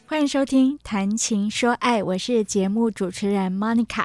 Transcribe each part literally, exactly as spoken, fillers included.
欢迎收听谈情说爱，我是节目主持人 Monica。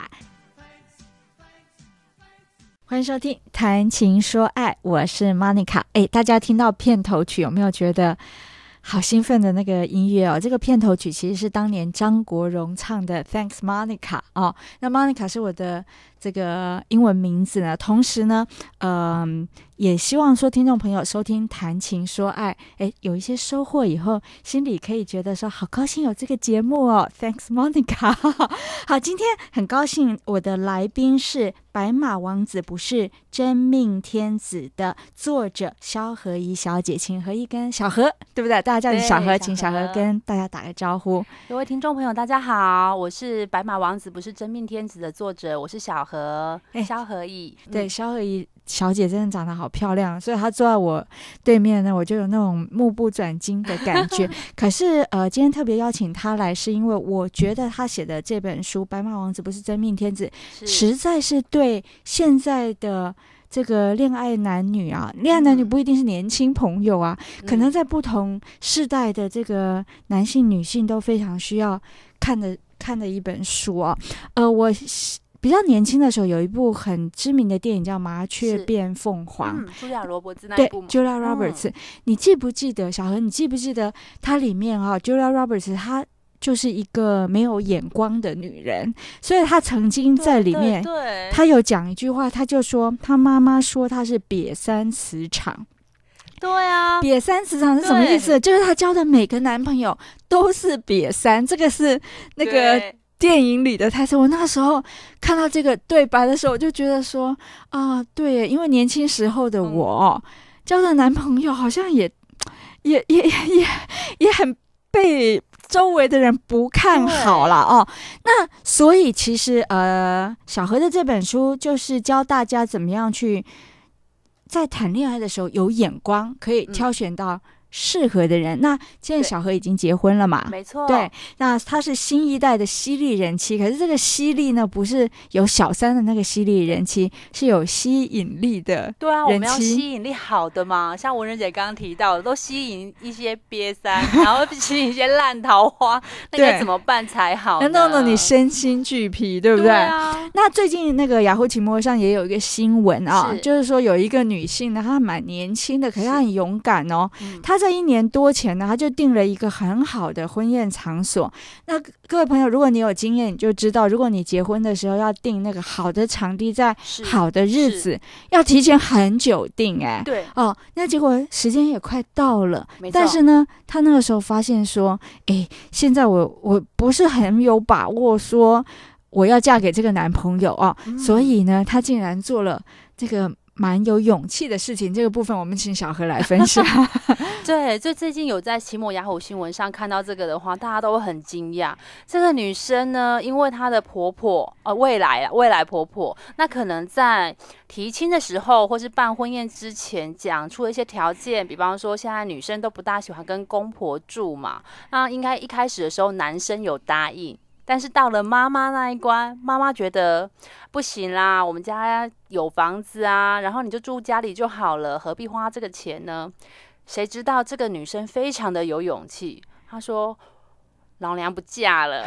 欢迎收听谈情说爱，我是 Monica。 哎，大家听到片头曲有没有觉得好兴奋的那个音乐哦？这个片头曲其实是当年张国荣唱的 Thanks Monica 哦。那 Monica 是我的这个英文名字呢，同时呢嗯、呃，也希望说听众朋友收听谈情说爱，诶有一些收获以后，心里可以觉得说好高兴有这个节目哦。 Thanks Monica 好，今天很高兴我的来宾是白马王子不是真命天子的作者萧何怡小姐，请何怡跟小何，对不对？大家叫你小何，请小何跟大家打个招呼。 各位听众朋友大家好，我是白马王子不是真命天子的作者，我是小何，萧何怡。 对，萧何怡小姐真的长得好漂亮，所以她坐在我对面呢，我就有那种目不转睛的感觉可是呃，今天特别邀请她来，是因为我觉得她写的这本书《白马王子不是真命天子》实在是对现在的这个恋爱男女啊，恋爱男女不一定是年轻朋友啊、嗯、可能在不同世代的这个男性女性都非常需要看的看的一本书啊。呃，我比较年轻的时候有一部很知名的电影叫《麻雀变凤凰》， 嗯，茱莉亚·罗伯兹那一部吗？ 对 ，Julia Roberts、嗯。你记不记得小何？你记不记得它里面啊 ，Julia Roberts 她就是一个没有眼光的女人，所以她曾经在里面， 对对对， 她有讲一句话，她就说她妈妈说她是瘪三磁场。 对啊， 瘪三磁场是什么意思？就是她交的每个男朋友都是瘪三，这个是那个电影里的台词。我那时候看到这个对白的时候，我就觉得说啊，对，因为年轻时候的我、嗯、交的男朋友好像也也也也也很被周围的人不看好了哦。那所以其实呃，小何的这本书就是教大家怎么样去在谈恋爱的时候有眼光，可以挑选到适合的人、嗯、那现在小何已经结婚了嘛？ 没错， 对，那他是新一代的犀利人妻，可是这个犀利呢，不是有小三的那个犀利人妻，是有吸引力的人妻。 对啊，我们要吸引力好的嘛，像文人姐刚刚提到的，都吸引一些瘪三，然后吸引一些烂桃花，那个怎么办才好呢？ 那弄得你身心俱疲，对不对？ 对啊。 那最近那个雅虎奇摩上也有一个新闻啊，是就是说有一个女性呢，她蛮年轻的，可是她很勇敢哦，她在一年多前呢，他就定了一个很好的婚宴场所。那各位朋友，如果你有经验，你就知道，如果你结婚的时候要定那个好的场地，在好的日子，要提前很久定。哎， 对哦，那结果时间也快到了，但是呢，他那个时候发现说，哎，现在我我不是很有把握说我要嫁给这个男朋友哦、嗯，所以呢，他竟然做了这个蛮有勇气的事情。这个部分我们请小何来分享对，就最近有在奇摩雅虎新闻上看到这个的话，大家都会很惊讶。这个女生呢，因为她的婆婆呃未来未来婆婆，那可能在提亲的时候或是办婚宴之前讲出了一些条件，比方说现在女生都不大喜欢跟公婆住嘛，那应该一开始的时候男生有答应，但是到了妈妈那一关，妈妈觉得不行啦，我们家有房子啊，然后你就住家里就好了，何必花这个钱呢？谁知道这个女生非常的有勇气，她说老娘不嫁了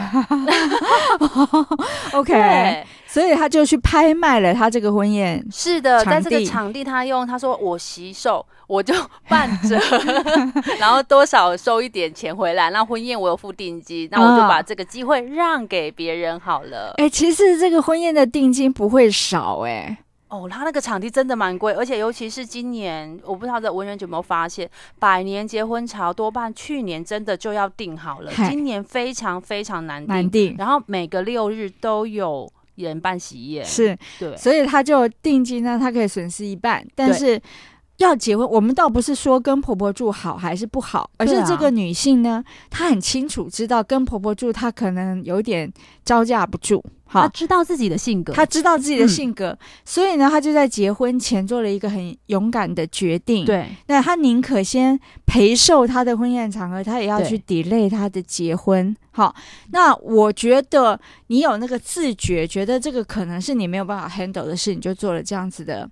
OK， 所以她就去拍卖了她这个婚宴。 是的，在这个场地她用她说我惜售，我就半折然后多少收一点钱回来，那婚宴我有付定金，那我就把这个机会让给别人好了。 哎、欸，其实这个婚宴的定金不会少哎、欸。 哦，他那个场地真的蛮贵，而且尤其是今年，我不知道这文人有没有发现，百年结婚潮多半去年真的就要定好了，今年非常非常难定， 难定， 然后每个六日都有人办喜宴， 是， 对， 所以他就定金呢，他可以损失一半，但是要结婚，我们倒不是说跟婆婆住好还是不好，而是这个女性呢，啊、她很清楚知道跟婆婆住，她可能有点招架不住。 她知道自己的性格， 她知道自己的性格，嗯、所以呢，她就在结婚前做了一个很勇敢的决定。 对， 那她宁可先陪寿她的婚宴场合，她也要去 delay 她的结婚。好，那我觉得你有那个自觉，觉得这个可能是你没有办法 handle 的事，你就做了这样子的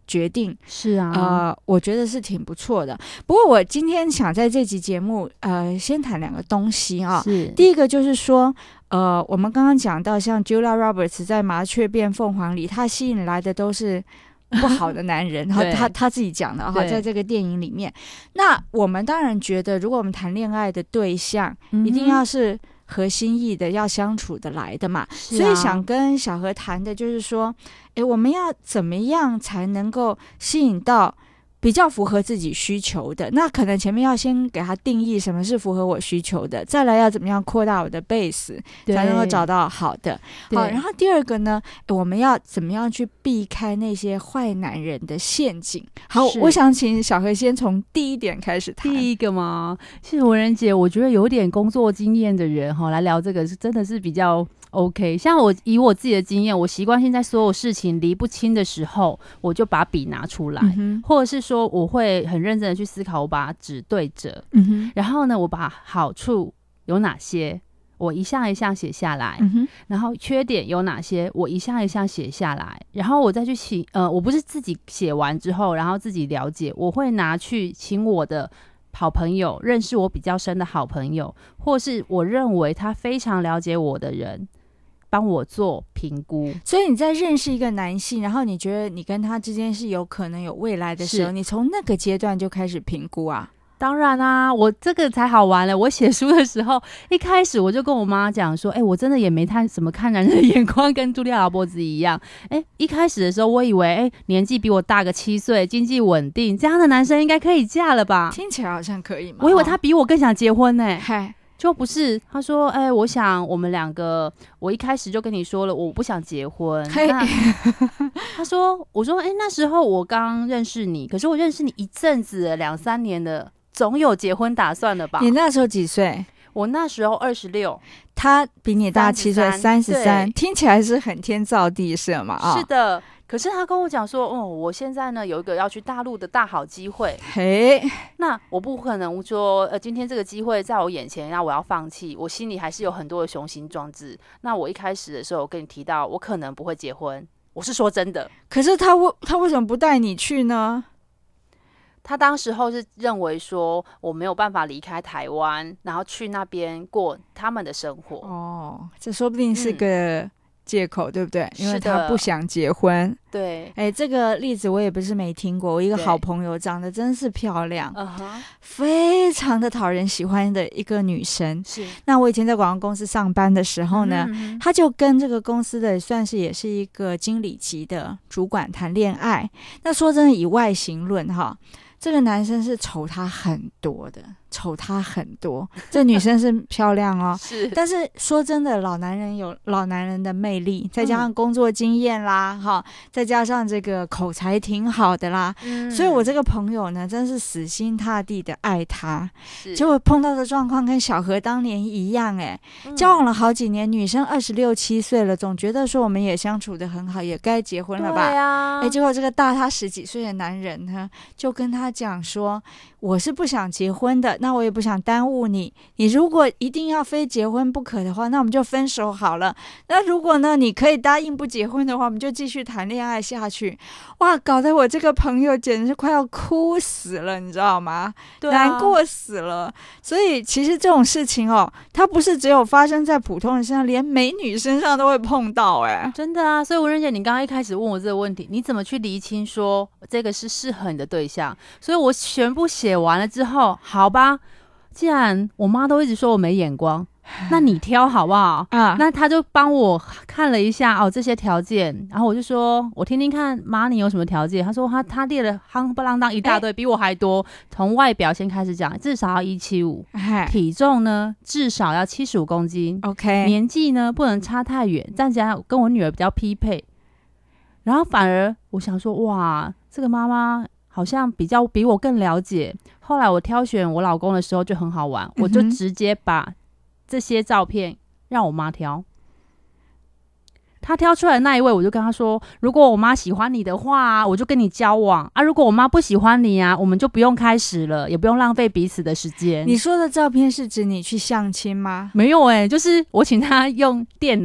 决定， 是啊， 呃，我觉得是挺不错的。不过我今天想在这集节目，呃，先谈两个东西啊。 是第一个就是说，呃，我们刚刚讲到，像 Julia Roberts 在《麻雀变凤凰》里，她吸引来的都是不好的男人，然后他他自己讲的哈，在这个电影里面。那我们当然觉得，如果我们谈恋爱的对象，嗯、一定要是合心意的，要相处的来的嘛。啊、所以想跟小何谈的就是说，哎，我们要怎么样才能够吸引到比较符合自己需求的？那可能前面要先给他定义什么是符合我需求的，再来要怎么样扩大我的 base， 才能够找到好的。好，然后第二个呢，我们要怎么样去避开那些坏男人的陷阱？好，我想请小何先从第一点开始谈。 第一个嘛，其实文人姐，我觉得有点工作经验的人哈，来聊这个是真的是比较。OK， 像我以我自己的经验，我习惯性在所有事情理不清的时候，我就把笔拿出来，嗯、或者是说我会很认真的去思考，我把纸对折，嗯、然后呢，我把好处有哪些，我一项一项写下来，嗯、然后缺点有哪些，我一项一项写下来，然后我再去请，呃，我不是自己写完之后，然后自己了解，我会拿去请我的好朋友，认识我比较深的好朋友，或是我认为他非常了解我的人。帮我做评估。 所以你在认识一个男性，然后你觉得你跟他之间是有可能有未来的时候，你从那个阶段就开始评估啊？ 当然啊，我这个才好玩了。我写书的时候，一开始我就跟我妈讲说，哎、欸，我真的也没看什么看男人的眼光，跟茱莉亚·劳勃兹一样。哎、欸，一开始的时候，我以为，哎、欸，年纪比我大个七岁，经济稳定，这样的男生应该可以嫁了吧？ 听起来好像可以嘛。 我以为他比我更想结婚呢、欸。 嗨。 就不是，他说，哎、欸，我想我们两个，我一开始就跟你说了，我不想结婚。那他说，我说，哎、欸，那时候我刚认识你，可是我认识你一阵子，两三年了，总有结婚打算了吧？ 你那时候几岁？ 我那时候二十六， 他比你大七岁，三十三，听起来是很天造地设嘛？啊、 哦，是的。可是他跟我讲说，哦，我现在呢有一个要去大陆的大好机会， 嘿， 那我不可能说，呃，今天这个机会在我眼前，那我要放弃，我心里还是有很多的雄心壮志。那我一开始的时候，我跟你提到，我可能不会结婚，我是说真的。 可是他为他为什么不带你去呢？ 他当时候是认为说我没有办法离开台湾，然后去那边过他们的生活。 哦，这说不定是个、嗯。借口对不对？因为他不想结婚。 对， 哎，这个例子我也不是没听过。我一个好朋友长得真是漂亮， uh-huh. 非常的讨人喜欢的一个女生。 是， 那我以前在广告公司上班的时候呢，嗯、他就跟这个公司的算是也是一个经理级的主管谈恋爱。那说真的，以外形论哈，这个男生是丑他很多的。丑她很多，这女生是漂亮哦， 是。 但是说真的，老男人有老男人的魅力，再加上工作经验啦，哈、嗯，再加上这个口才挺好的啦，嗯，所以我这个朋友呢，真是死心塌地的爱他。结果碰到的状况跟小何当年一样，哎、嗯，交往了好几年，女生二十六七岁了，总觉得说我们也相处得很好，也该结婚了吧？ 对啊， 哎，结果这个大他十几岁的男人呢，就跟他讲说，我是不想结婚的。那我也不想耽误你，你如果一定要非结婚不可的话，那我们就分手好了。那如果呢，你可以答应不结婚的话，我们就继续谈恋爱下去。哇，搞得我这个朋友简直是快要哭死了，你知道吗？对啊，难过死了。所以其实这种事情哦，它不是只有发生在普通人身上，连美女身上都会碰到。哎， 真的啊。所以文人姐，你刚刚一开始问我这个问题，你怎么去厘清说这个是适合你的对象？所以我全部写完了之后，好吧，既然我妈都一直说我没眼光，那你挑好不好？啊，那他就帮我看了一下哦这些条件，然后我就说，我听听看妈你有什么条件？他说他他列了夯不啷当一大堆，欸、比我还多。从外表先开始讲，至少要一七五，体重呢至少要七十五公斤 ，OK， 年纪呢不能差太远，这样讲跟我女儿比较匹配。然后反而我想说，哇，这个妈妈好像比较比我更了解。后来我挑选我老公的时候就很好玩，嗯、我就直接把这些照片让我妈挑。她挑出来的那一位，我就跟她说，如果我妈喜欢你的话，我就跟你交往啊；如果我妈不喜欢你啊，我们就不用开始了，也不用浪费彼此的时间。 你说的照片是指你去相亲吗？ 没有哎、欸，就是我请她用电脑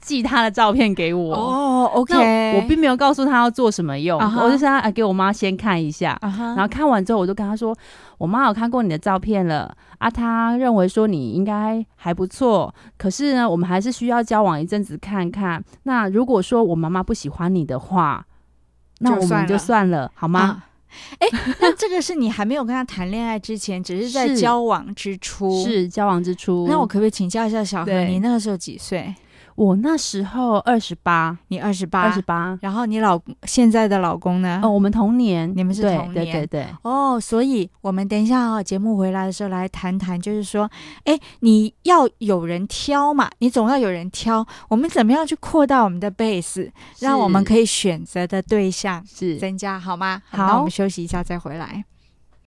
寄他的照片给我。 哦 OK， 那我并没有告诉他要做什么用， uh-huh. 我就是让他给我妈先看一下， uh-huh. 然后看完之后我就跟他说，我妈有看过你的照片了啊，她认为说你应该还不错，可是呢我们还是需要交往一阵子看看，那如果说我妈妈不喜欢你的话，那我们就算了好吗？ 哎、啊，那这个是你还没有跟他谈恋爱之前，只是在交往之初， 是交往之初。 那我可不可以请教一下小何，你那个时候几岁？ 我那时候二十八， 你二十八， 二十八。 然后你老现在的老公呢？ 哦，我们同年， 你们是同年， 对对对对。 哦，所以我们等一下哦，节目回来的时候来谈谈，就是说，哎，你要有人挑嘛，你总要有人挑。我们怎么样去扩大我们的 base， 让我们可以选择的对象是增加，好吗？好，那我们休息一下再回来。